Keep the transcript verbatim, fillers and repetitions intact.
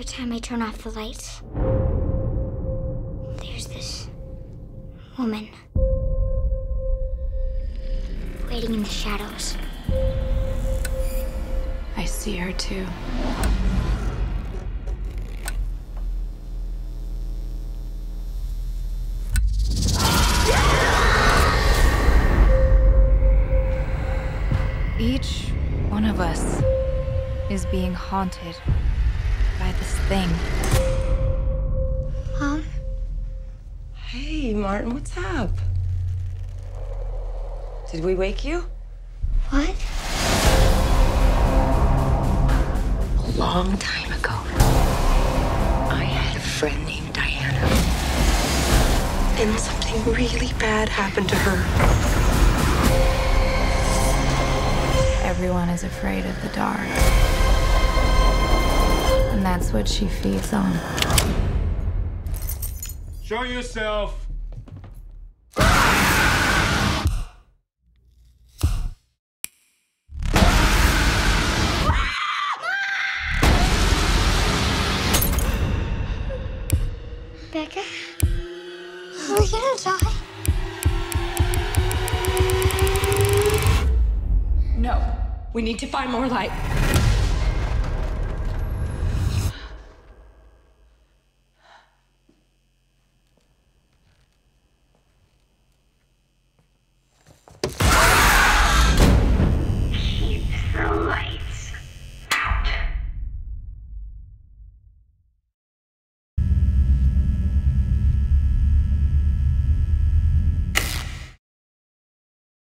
Every time I turn off the lights, there's this woman waiting in the shadows. I see her too. Each one of us is being haunted by this thing. Mom? Hey, Martin, what's up? Did we wake you? What? A long time ago, I had a friend named Diana. And something really bad happened to her. Everyone is afraid of the dark. And that's what she feeds on. Show yourself! Becca? Are we gonna die? No, we need to find more light.